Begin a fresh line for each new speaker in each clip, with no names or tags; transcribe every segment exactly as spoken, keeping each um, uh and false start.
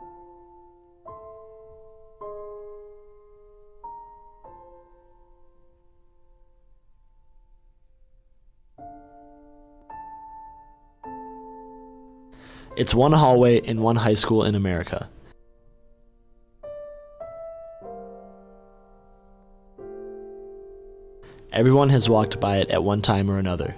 It's one hallway in one high school in America. Everyone has walked by it at one time or another.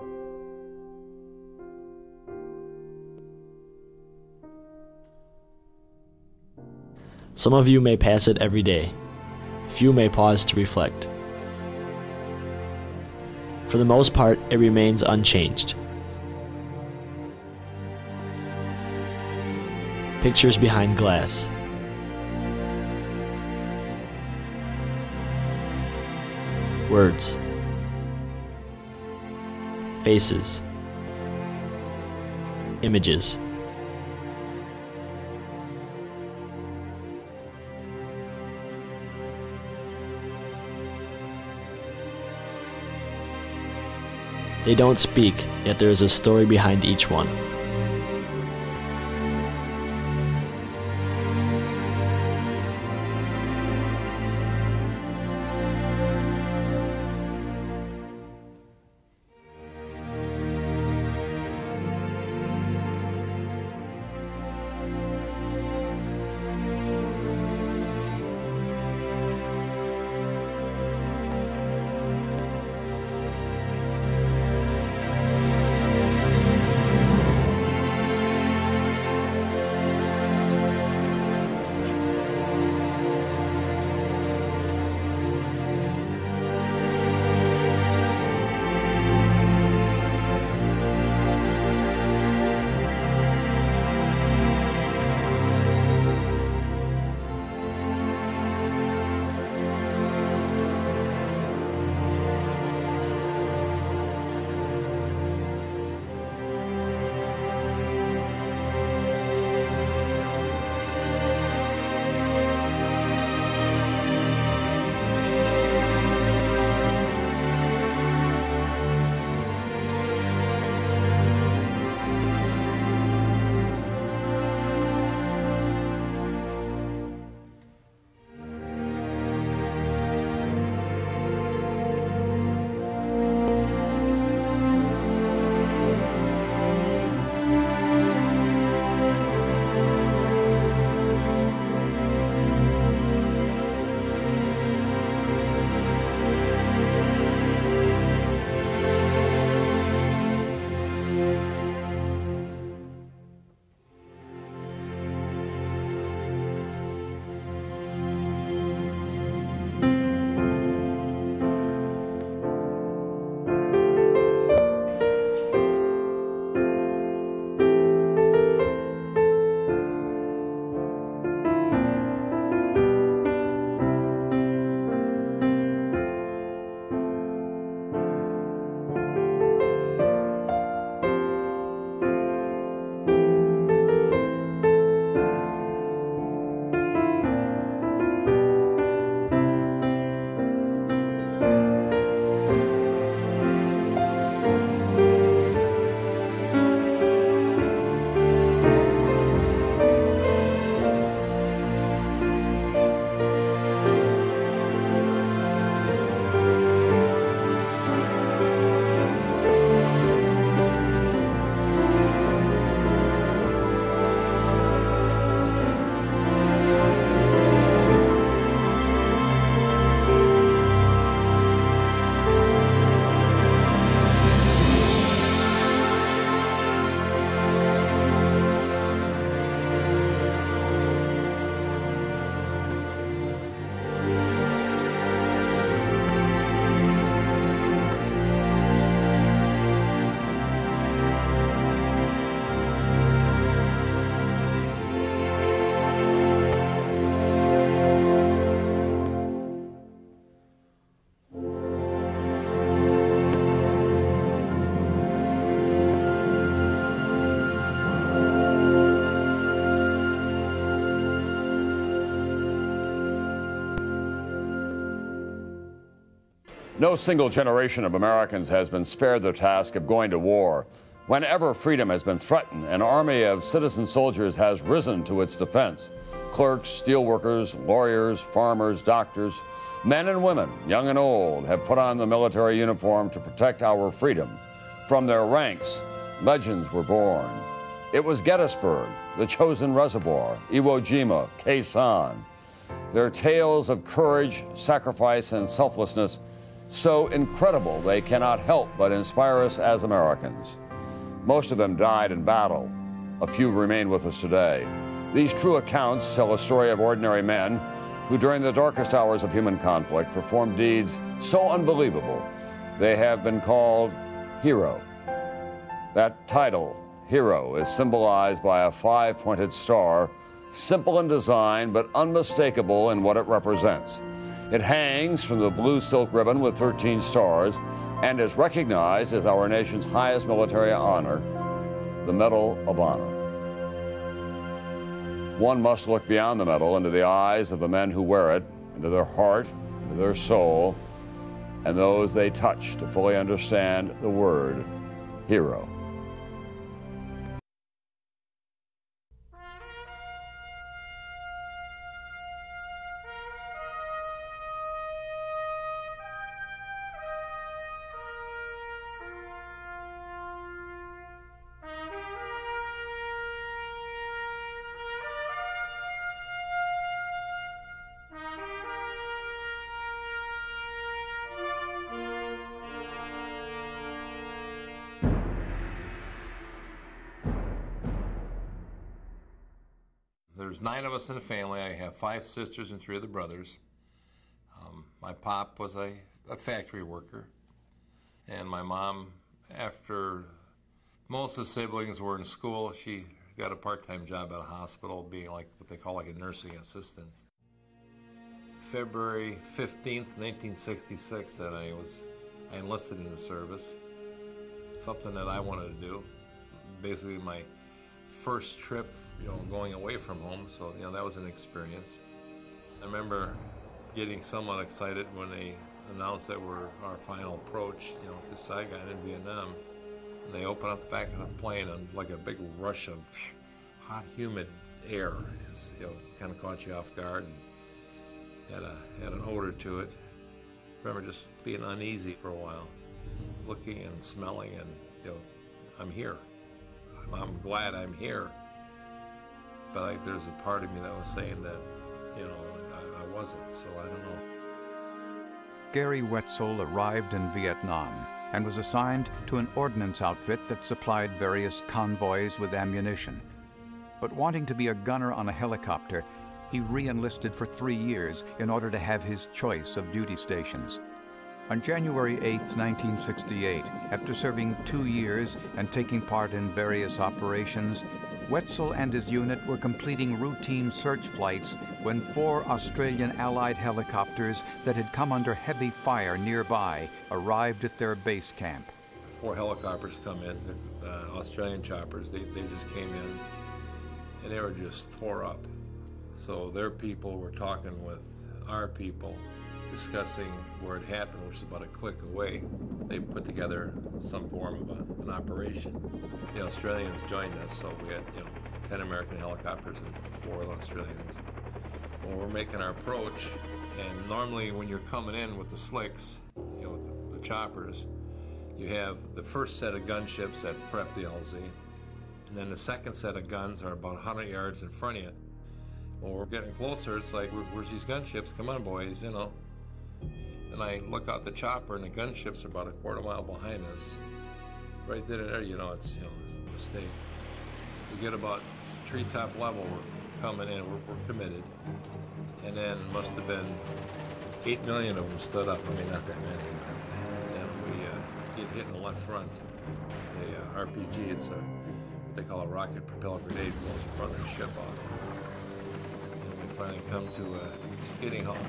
Some of you may pass it every day. Few may pause to reflect. For the most part, it remains unchanged. Pictures behind glass. Words. Faces. Images. They don't speak, yet there is a story behind each one.
No single generation of Americans has been spared the task of going to war. Whenever freedom has been threatened, an army of citizen soldiers has risen to its defense. Clerks, steelworkers, lawyers, farmers, doctors, men and women, young and old, have put on the military uniform to protect our freedom. From their ranks, legends were born. It was Gettysburg, the Chosin Reservoir, Iwo Jima, Khe Sanh. Their tales of courage, sacrifice, and selflessness so incredible they cannot help but inspire us as Americans. Most of them died in battle. A few remain with us today. These true accounts tell a story of ordinary men who, during the darkest hours of human conflict, performed deeds so unbelievable they have been called hero. That title, hero, is symbolized by a five-pointed star, simple in design but unmistakable in what it represents. It hangs from the blue silk ribbon with thirteen stars and is recognized as our nation's highest military honor, the Medal of Honor. One must look beyond the medal into the eyes of the men who wear it, into their heart, into their soul, and those they touch to fully understand the word hero.
There's nine of us in the family. I have five sisters and three other brothers. Um, my pop was a, a factory worker. And my mom, after most of the siblings were in school, she got a part-time job at a hospital being like what they call like a nursing assistant. February fifteenth, nineteen sixty-six, that I was I enlisted in the service. Something that I wanted to do. Basically my first trip, you know, going away from home, so, you know, that was an experience. I remember getting somewhat excited when they announced that we're our final approach, you know, to Saigon in Vietnam. And they opened up the back of the plane and like a big rush of hot, humid air, it's, you know, kind of caught you off guard and had a had an odor to it. I remember just being uneasy for a while, looking and smelling, and, you know, I'm here. I'm glad I'm here, but I, there's a part of me that was saying that, you know, I, I wasn't, so I don't know.
Gary Wetzel arrived in Vietnam and was assigned to an ordnance outfit that supplied various convoys with ammunition. But wanting to be a gunner on a helicopter, he re-enlisted for three years in order to have his choice of duty stations. On January eighth, nineteen sixty-eight, after serving two years and taking part in various operations, Wetzel and his unit were completing routine search flights when four Australian Allied helicopters that had come under heavy fire nearby arrived at their base camp.
Four helicopters come in, uh, Australian choppers, they, they just came in and they were just tore up. So their people were talking with our people, discussing where it happened, which is about a click away. They put together some form of a, an operation. The Australians joined us, so we had, you know, ten American helicopters and four Australians. When we're making our approach, and normally when you're coming in with the slicks, you know, with the, the choppers, you have the first set of gunships that prep the L Z, and then the second set of guns are about one hundred yards in front of you. When we're getting closer, it's like, Where, where's these gunships? Come on, boys, you know. And I look out the chopper, and the gunships are about a quarter mile behind us. Right there, you know, it's, you know, it's a mistake. We get about treetop level, we're coming in, we're, we're committed. And then it must have been eight million of them stood up. I mean, not that many, but then we uh, get hit in the left front. The uh, R P G, it's a, what they call a rocket propelled grenade, blows the front of the ship off. And we finally come to a skidding halt.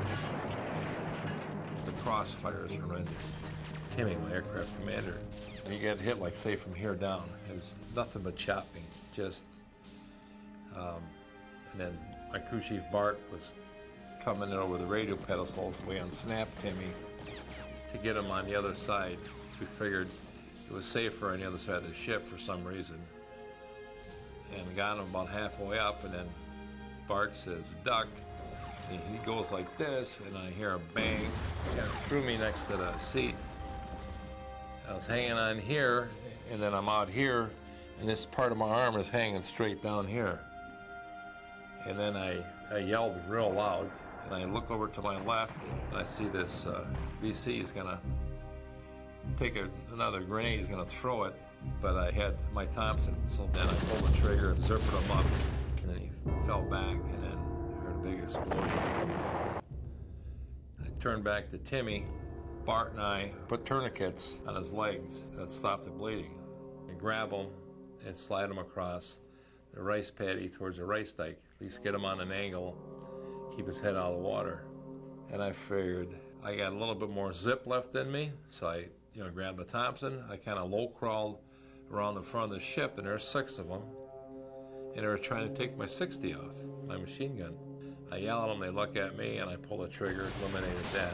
The crossfire is horrendous. Timmy, my aircraft commander, he got hit like, say, from here down. It was nothing but chopping, just, um, and then my crew chief Bart was coming in over the radio pedestals. We unsnapped Timmy to get him on the other side. We figured it was safer on the other side of the ship for some reason. And got him about halfway up, and then Bart says, duck. And he goes like this, and I hear a bang. Kind of threw me next to the seat. I was hanging on here, and then I'm out here, and this part of my arm is hanging straight down here. And then I, I yelled real loud, and I look over to my left, and I see this uh, V C is gonna take a, another grenade, he's gonna throw it, but I had my Thompson, so then I pulled the trigger and zerped him up, and then he fell back, and then heard a big explosion. I turned back to Timmy. Bart and I put tourniquets on his legs that stopped the bleeding. I grab him and slide him across the rice paddy towards the rice dike, at least get him on an angle, keep his head out of the water. And I figured I got a little bit more zip left in me, so I you know, grabbed the Thompson. I kind of low crawled around the front of the ship, and there's six of them, and they were trying to take my sixty off, my machine gun. I yell at them, they look at me, and I pull the trigger, eliminated that.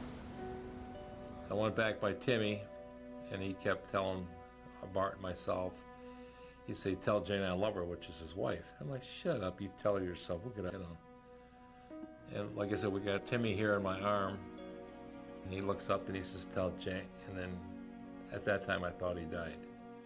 I went back by Timmy, and he kept telling Bart and myself, he'd say, tell Jane I love her, which is his wife. I'm like, shut up, you tell her yourself, we'll get, you know. And like I said, we got Timmy here in my arm, and he looks up and he says, tell Jane, and then at that time I thought he died.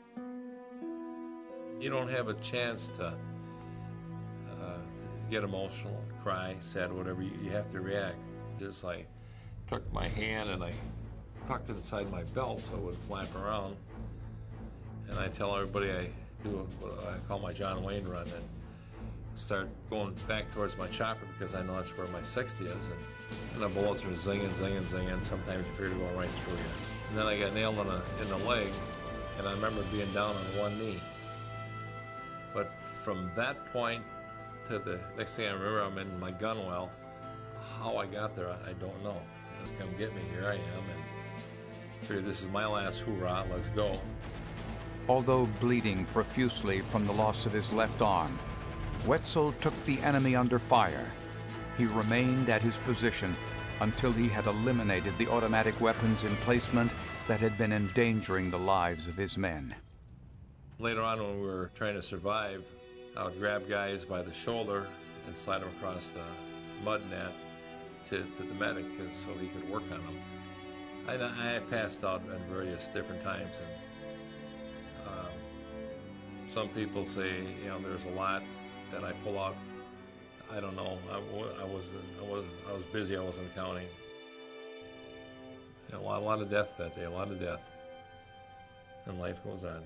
You don't have a chance to uh, get emotional, cry, sad, whatever, you, you have to react. Just like took my hand and I tucked it inside my belt so it would flap around. And I tell everybody I do what I call my John Wayne run and start going back towards my chopper because I know that's where my sixty is. And, and the bullets are zinging, zinging, zinging. Sometimes you fear to go right through you. And then I got nailed in the, in the leg, and I remember being down on one knee. But from that point to the next thing I remember, I'm in my gun well. How I got there, I, I don't know. Just come get me, here I am, and figured this is my last hoorah, let's go.
Although bleeding profusely from the loss of his left arm, Wetzel took the enemy under fire. He remained at his position until he had eliminated the automatic weapons emplacement that had been endangering the lives of his men.
Later on, when we were trying to survive, I would grab guys by the shoulder and slide them across the mud net to, to the medic so he could work on them. I, I passed out at various different times, and um, some people say, you know, there's a lot that I pull out. I don't know. I, I was I was I was busy. I wasn't counting. You know, a lot, a lot of death that day. A lot of death, and life goes on.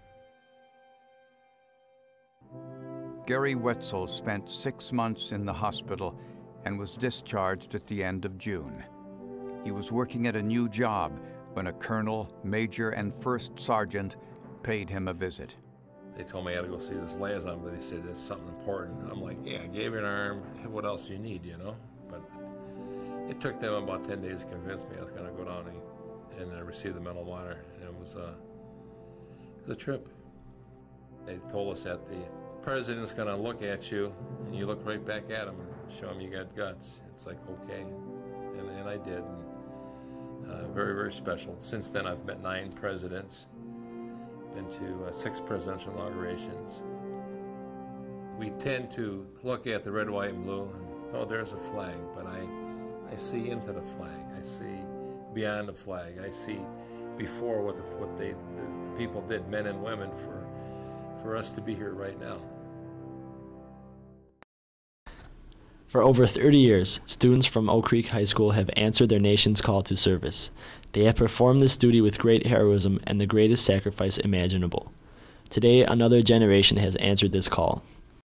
Gary Wetzel spent six months in the hospital and was discharged at the end of June. He was working at a new job when a colonel, major, and first sergeant paid him a visit.
They told me I had to go see this liaison, but they said it's something important. I'm like, yeah, I gave you an arm. What else do you need, you know? But it took them about ten days to convince me I was going to go down and, and uh, receive the Medal of Honor. And it was, uh, it was a trip. They told us that the president's going to look at you, and you look right back at him and show him you got guts. It's like, okay. And, and I did. And, uh, very, very special. Since then, I've met nine presidents. Been to uh, six presidential inaugurations. We tend to look at the red, white, and blue, and oh, there's a flag, but I, I see into the flag. I see beyond the flag. I see before what the, what they, the, the people did, men and women, for, for us to be here right now.
For over thirty years, students from Oak Creek High School have answered their nation's call to service. They have performed this duty with great heroism and the greatest sacrifice imaginable. Today, another generation has answered this call.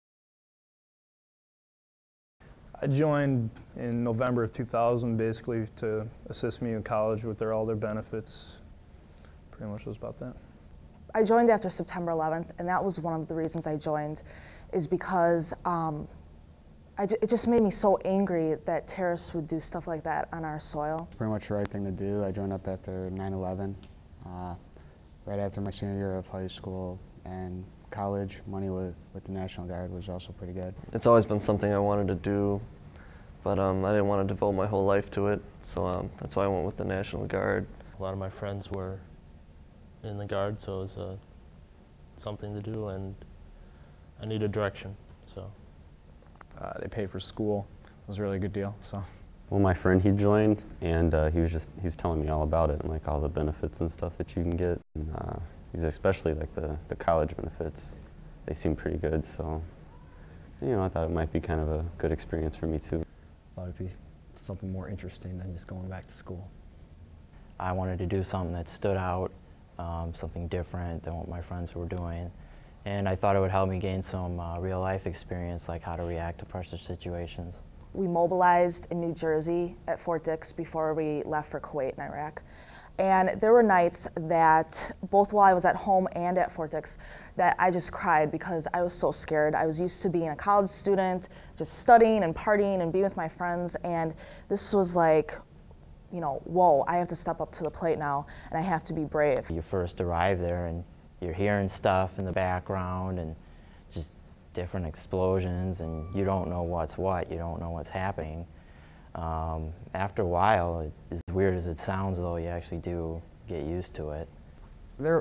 I joined in November of two thousand, basically to assist me in college with their, all their benefits. Pretty much was about that.
I joined after September eleventh, and that was one of the reasons I joined, is because um, I j it just made me so angry that terrorists would do stuff like that on our soil.
Pretty much the right thing to do. I joined up after nine eleven, uh, right after my senior year of high school, and college. Money with, with the National Guard was also pretty good.
It's always been something I wanted to do, but um, I didn't want to devote my whole life to it, so um, that's why I went with the National Guard.
A lot of my friends were in the Guard, so it was uh, something to do, and I needed direction. So
uh, they paid for school. It was a really good deal. So.
Well, my friend, he joined, and uh, he was just he was telling me all about it and like all the benefits and stuff that you can get. And, uh, he's especially like the the college benefits. They seem pretty good. So, you know, I thought it might be kind of a good experience for me too.
I thought it'd be something more interesting than just going back to school.
I wanted to do something that stood out, um, something different than what my friends were doing. And I thought it would help me gain some uh, real life experience, like how to react to pressure situations.
We mobilized in New Jersey at Fort Dix before we left for Kuwait and Iraq. And there were nights that, both while I was at home and at Fort Dix, that I just cried because I was so scared. I was used to being a college student, just studying and partying and being with my friends, and this was like, you know, whoa, I have to step up to the plate now, and I have to be brave.
You first arrive there and you're hearing stuff in the background and just different explosions, and you don't know what's what, you don't know what's happening. Um, after a while, it, as weird as it sounds though, you actually do get used to it.
There,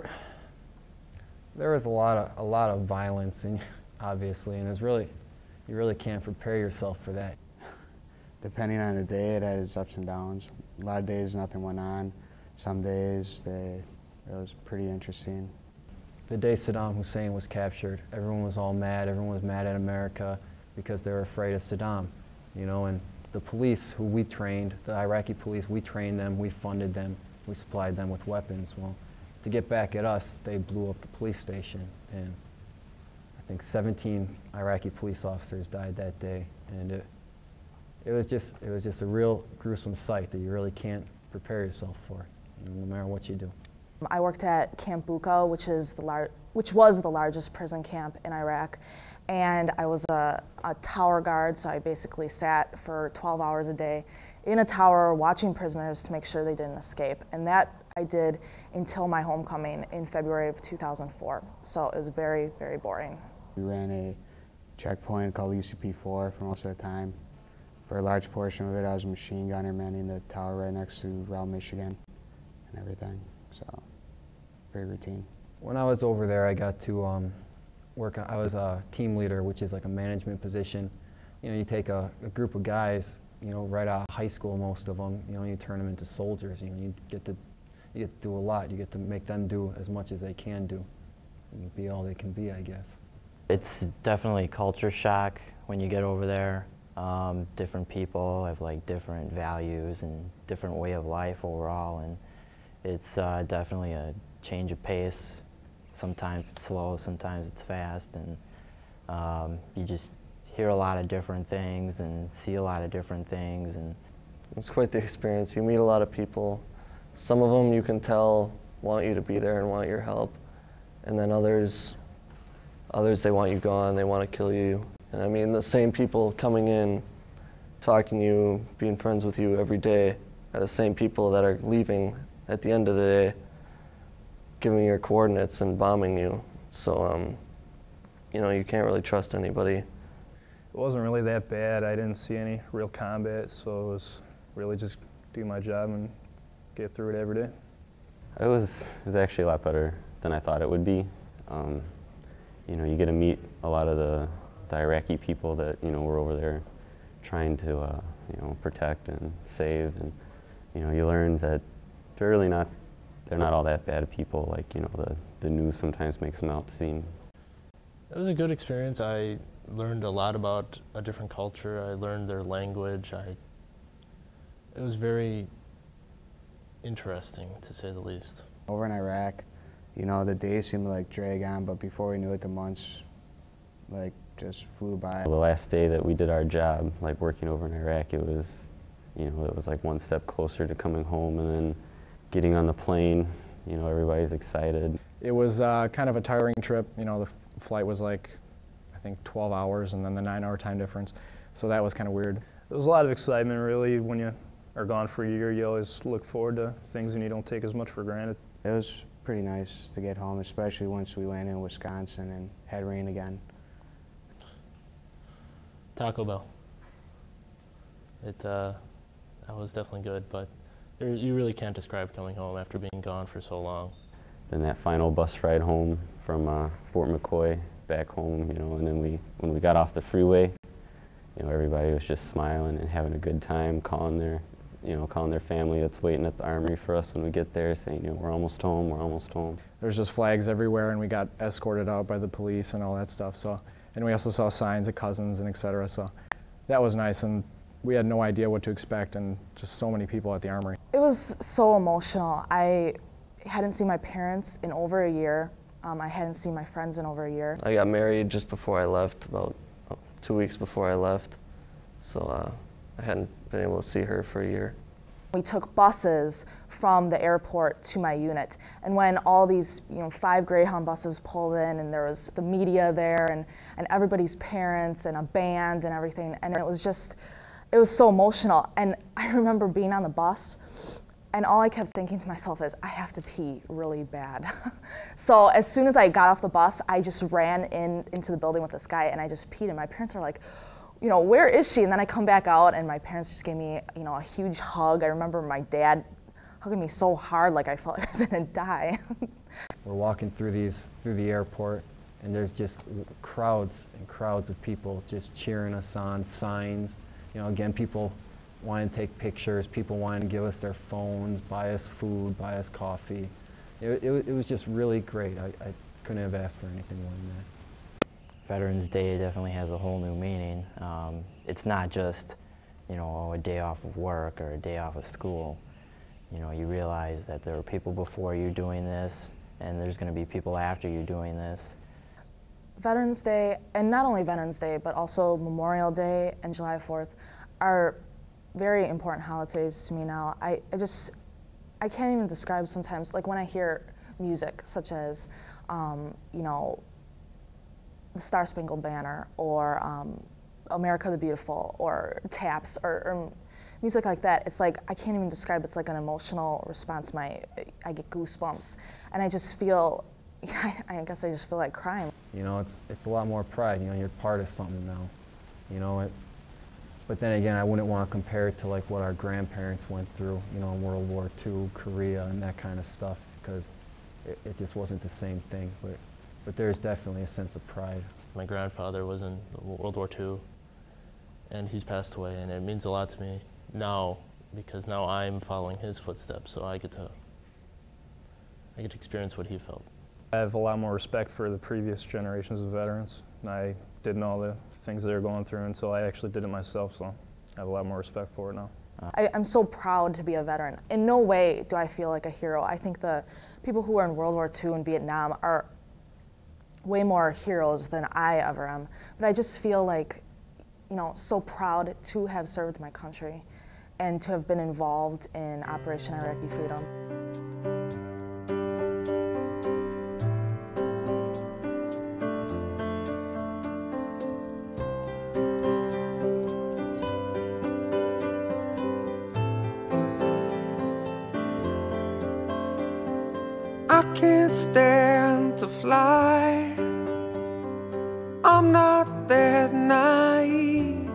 there is a lot of, a lot of violence, and obviously, and it's really, you really can't prepare yourself for that.
Depending on the day, it had its ups and downs. A lot of days nothing went on. Some days they, it was pretty interesting.
The day Saddam Hussein was captured, everyone was all mad. Everyone was mad at America because they were afraid of Saddam, you know. And the police, who we trained, the Iraqi police, we trained them, we funded them, we supplied them with weapons. Well, to get back at us, they blew up the police station, and I think seventeen Iraqi police officers died that day. And it, it was just, it was just a real gruesome sight that you really can't prepare yourself for, you know, no matter what you do.
I worked at Camp Bucco, which is the lar which was the largest prison camp in Iraq, and I was a, a tower guard, so I basically sat for twelve hours a day in a tower watching prisoners to make sure they didn't escape, and that I did until my homecoming in February of two thousand four, so it was very, very boring.
We ran a checkpoint called U C P four for most of the time. For a large portion of it, I was a machine gunner manning the tower right next to Route Michigan and everything. So, very routine.
When I was over there, I got to um, work, I was a team leader, which is like a management position. You know, you take a, a group of guys, you know, right out of high school, most of them, you know, you turn them into soldiers. You know, you get to, you get to do a lot. You get to make them do as much as they can do, and be all they can be, I guess.
It's definitely culture shock when you get over there. Um, different people have like different values and different way of life overall, and it's uh, definitely a change of pace. Sometimes it's slow, sometimes it's fast, and um, you just hear a lot of different things and see a lot of different things. And
it's quite the experience. You meet a lot of people. Some of them you can tell want you to be there and want your help, and then others, others they want you gone, they want to kill you. And I mean, the same people coming in, talking to you, being friends with you every day, are the same people that are leaving at the end of the day, giving your coordinates and bombing you. So, um, you know, you can't really trust anybody.
It wasn't really that bad. I didn't see any real combat, so it was really just do my job and get through it every day.
It was, it was actually a lot better than I thought it would be. Um, you know, you get to meet a lot of the, the Iraqi people that, you know, were over there trying to, uh, you know, protect and save. And, you know, you learn that they're really not, they're not all that bad people, like, you know, the, the news sometimes makes them out to seem.
It was a good experience. I learned a lot about a different culture. I learned their language. I, it was very interesting, to say the least.
Over in Iraq, you know, the days seemed to like drag on, but before we knew it, the months like just flew by.
The last day that we did our job, like working over in Iraq, it was, you know, it was like one step closer to coming home, and then getting on the plane, you know, everybody's excited.
It was uh, kind of a tiring trip. You know, the flight was like, I think twelve hours, and then the nine hour time difference. So that was kind of weird.
There was a lot of excitement, really. When you are gone for a year, you always look forward to things and you don't take as much for granted.
It was pretty nice to get home, especially once we landed in Wisconsin and had rain again.
Taco Bell. It, uh, that was definitely good, but there, you really can't describe coming home after being gone for so long.
then that final bus ride home from uh, Fort McCoy back home, you know, and then we, when we got off the freeway, you know, everybody was just smiling and having a good time, calling their, you know, calling their family that's waiting at the Armory for us when we get there, saying, you know, we're almost home, we're almost home.
There's just flags everywhere, and we got escorted out by the police and all that stuff. So, and we also saw signs of cousins and et cetera. So that was nice, and we had no idea what to expect, and just so many people at the Armory.
It was so emotional. I hadn't seen my parents in over a year. Um, I hadn't seen my friends in over a year.
I got married just before I left, about two weeks before I left. So uh, I hadn't been able to see her for a year.
We took buses from the airport to my unit, and when all these, you know, five Greyhound buses pulled in, and there was the media there, and, and everybody's parents, and a band and everything, and it was just, it was so emotional. And I remember being on the bus, and all I kept thinking to myself is, I have to pee really bad. So as soon as I got off the bus, I just ran in into the building with this guy, and I just peed, and my parents were like, you know, where is she? And then I come back out, and my parents just gave me, you know, a huge hug. I remember my dad hugging me so hard, like I felt like I was gonna die.
We're walking through these, through the airport, and there's just crowds and crowds of people just cheering us on, signs. You know, again, people wanting to take pictures, people wanting to give us their phones, buy us food, buy us coffee. It, it, it was just really great. I, I couldn't have asked for anything more than that.
Veterans Day definitely has a whole new meaning. Um, it's not just, you know, a day off of work or a day off of school. You know, you realize that there were people before you doing this, and there's going to be people after you doing this.
Veterans Day, and not only Veterans Day, but also Memorial Day and July fourth, are very important holidays to me now. I, I just, I can't even describe sometimes, like when I hear music such as, um, you know, the Star Spangled Banner, or um, America the Beautiful, or Taps, or, or music like that, it's like, I can't even describe, it's like an emotional response. My, I get goosebumps, and I just feel, I guess I just feel like crying.
You know, it's, it's a lot more pride, you know, you're part of something now, you know. It, but then again, I wouldn't want to compare it to like what our grandparents went through, you know, in World War Two, Korea, and that kind of stuff, because it, it just wasn't the same thing. But, but there's definitely a sense of pride.
My grandfather was in World War Two, and he's passed away, and it means a lot to me now, because now I'm following his footsteps, so I get to, I get to experience what he felt.
I have a lot more respect for the previous generations of veterans. I didn't know the things they were going through until I actually did it myself, so I have a lot more respect for it now.
I, I'm so proud to be a veteran. In no way do I feel like a hero. I think the people who were in World War Two and Vietnam are way more heroes than I ever am. But I just feel like, you know, so proud to have served my country and to have been involved in Operation Iraqi Freedom.
I can't stand to fly. I'm not that naive.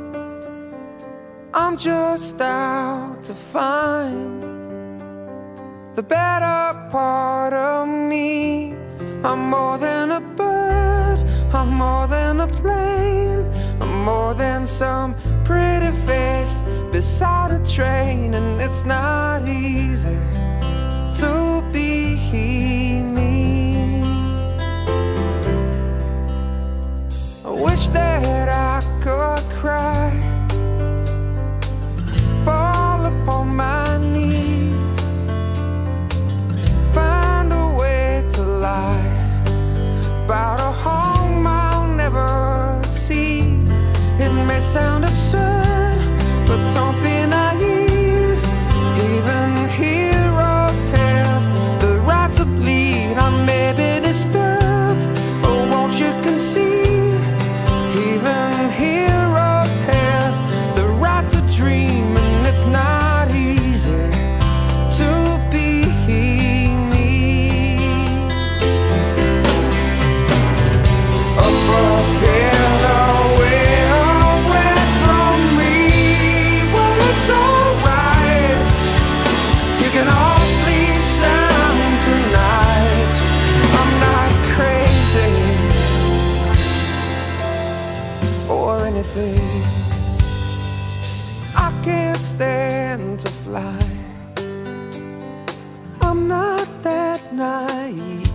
I'm just out to find the better part of me. I'm more than a bird, I'm more than a plane, I'm more than some pretty face beside a train. And it's not easy to be me. I wish that I could cry, fall upon my knees, find a way to lie about a home I'll never see. It may sound absurd, but don't be naive. Even heroes have the right to bleed. I may be disturbed, but won't you concede? Even heroes have the right to dream, and it's not easy anything. I can't stand to fly. I'm not that naive.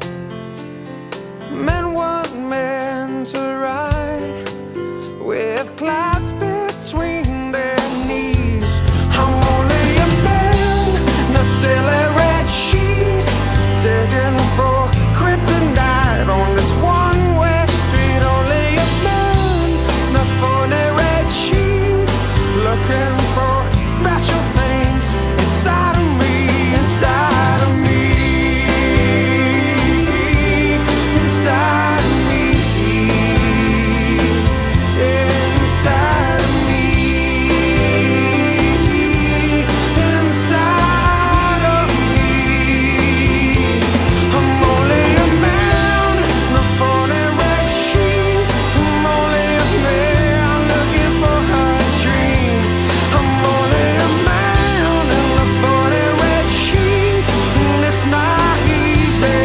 Men weren't meant to ride with clouds between their knees. I'm only a man, no silly red sheet, digging for kryptonite on this one-way street. Only a man, no phony red sheet, looking for special things inside of me, inside of me, inside of me, inside of me, inside of me. I'm only a man, no phony red sheet. I'm only a man looking for a dream. I'm only a man in the phony red sheet, and it's not easy.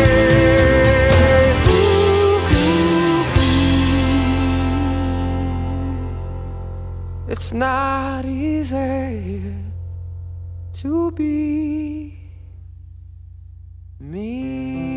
It's not easy to be me.